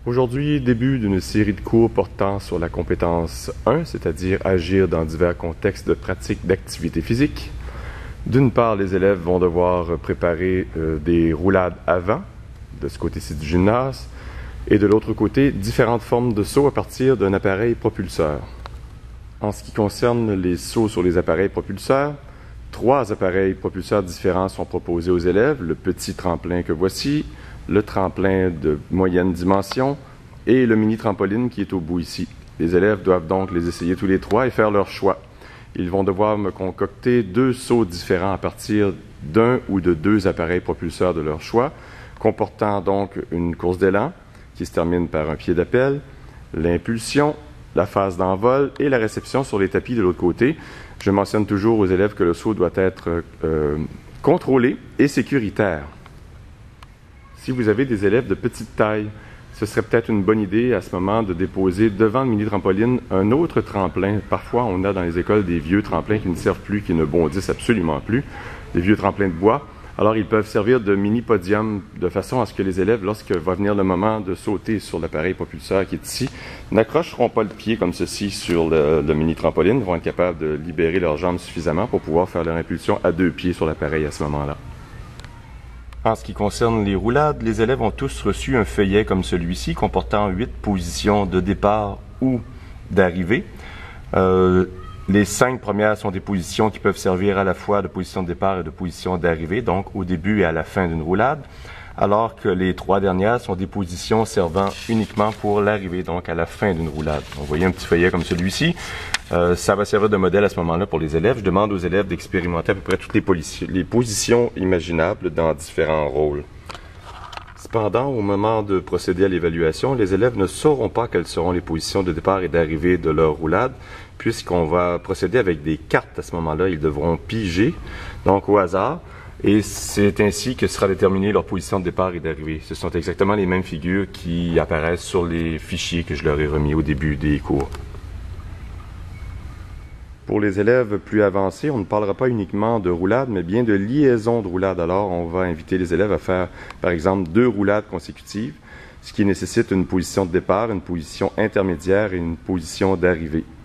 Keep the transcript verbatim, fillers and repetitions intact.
Aujourd'hui, début d'une série de cours portant sur la compétence un, c'est-à-dire agir dans divers contextes de pratique d'activité physique. D'une part, les élèves vont devoir préparer euh, des roulades avant, de ce côté-ci du gymnase, et de l'autre côté, différentes formes de sauts à partir d'un appareil propulseur. En ce qui concerne les sauts sur les appareils propulseurs, trois appareils propulseurs différents sont proposés aux élèves, le petit tremplin que voici, le tremplin de moyenne dimension et le mini trampoline qui est au bout ici. Les élèves doivent donc les essayer tous les trois et faire leur choix. Ils vont devoir me concocter deux sauts différents à partir d'un ou de deux appareils propulseurs de leur choix, comportant donc une course d'élan qui se termine par un pied d'appel, l'impulsion, la phase d'envol et la réception sur les tapis de l'autre côté. Je mentionne toujours aux élèves que le saut doit être euh, contrôlé et sécuritaire. Si vous avez des élèves de petite taille, ce serait peut-être une bonne idée à ce moment de déposer devant le mini-trampoline un autre tremplin. Parfois, on a dans les écoles des vieux tremplins qui ne servent plus, qui ne bondissent absolument plus, des vieux tremplins de bois. Alors, ils peuvent servir de mini-podium de façon à ce que les élèves, lorsque va venir le moment de sauter sur l'appareil propulseur qui est ici, n'accrocheront pas le pied comme ceci sur le, le mini-trampoline, vont être capables de libérer leurs jambes suffisamment pour pouvoir faire leur impulsion à deux pieds sur l'appareil à ce moment-là. En ce qui concerne les roulades, les élèves ont tous reçu un feuillet comme celui-ci comportant huit positions de départ ou d'arrivée. Euh, les cinq premières sont des positions qui peuvent servir à la fois de position de départ et de position d'arrivée, donc au début et à la fin d'une roulade, alors que les trois dernières sont des positions servant uniquement pour l'arrivée, donc à la fin d'une roulade. Vous voyez un petit feuillet comme celui-ci. Euh, ça va servir de modèle à ce moment-là pour les élèves. Je demande aux élèves d'expérimenter à peu près toutes les, les positions imaginables dans différents rôles. Cependant, au moment de procéder à l'évaluation, les élèves ne sauront pas quelles seront les positions de départ et d'arrivée de leur roulade, puisqu'on va procéder avec des cartes à ce moment-là. Ils devront piger, donc au hasard, et c'est ainsi que sera déterminée leur position de départ et d'arrivée. Ce sont exactement les mêmes figures qui apparaissent sur les fichiers que je leur ai remis au début des cours. Pour les élèves plus avancés, on ne parlera pas uniquement de roulade, mais bien de liaison de roulade. Alors, on va inviter les élèves à faire, par exemple, deux roulades consécutives, ce qui nécessite une position de départ, une position intermédiaire et une position d'arrivée.